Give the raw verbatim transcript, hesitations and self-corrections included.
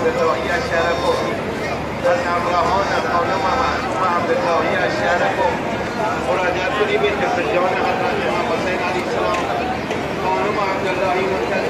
عبداللهی از شرف و از ابراهان خانم معصوم عبداللهی از شرف و مراجعت کنیم به جان حضرت امام حسین علیه السلام خانم عبداللهی منتظر